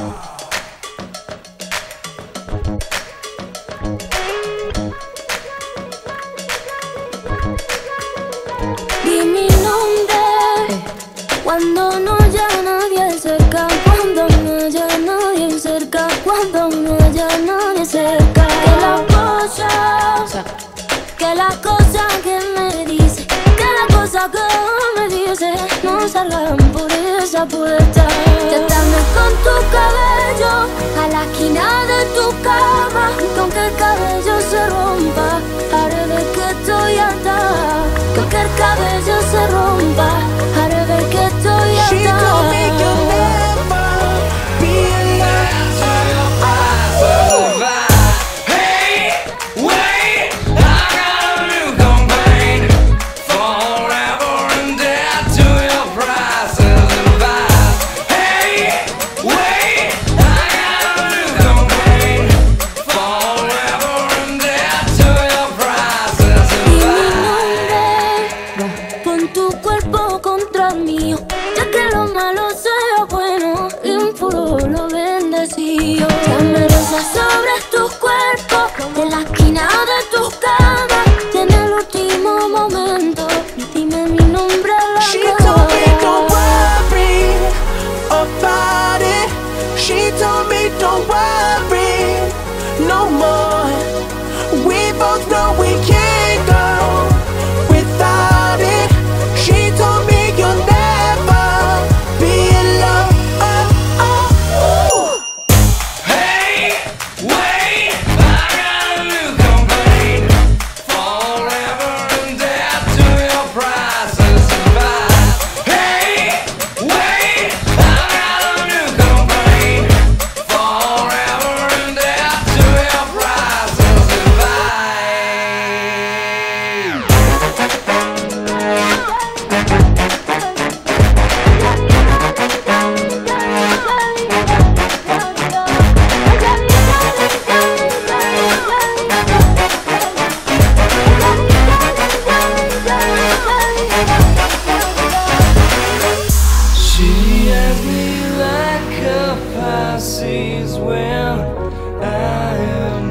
Di mi nombre cuando no haya nadie cerca, cuando no haya nadie cerca, cuando no haya nadie cerca. Que las cosas que me dice, que las cosas que me dice no salgan por esa puerta. Te atames con tu cabello a la esquina de tu cama, que aunque el cabello se rompa, haré ver que estoy atada. Que aunque el cabello se rompa, haré ver que estoy atada. She told me you'll never be alone. Hey, wait, I got a new complaint. Forever and dead to your prices and buys. Hey, wait, I got a new complaint. Forever and dead to your prices and Di mi buys. nombre, pon tu cuerpo contra el mío, ya que lo malo sea bueno, impuro lo bendecido. Dame rosas sobre tu cuerpo, en la esquina de tu cama, y en el último momento, dime mi nombre a la She told me don't cara. worry about it. She told me don't worry no more. We both know we can't go without it. She told me you'll never be alone. Hey, wait, I got a new complaint. Forever and dead to your prices and buys. Hey, wait, I got a new complaint. Forever and dead to your prices and buys. She has me like a Pisces when I am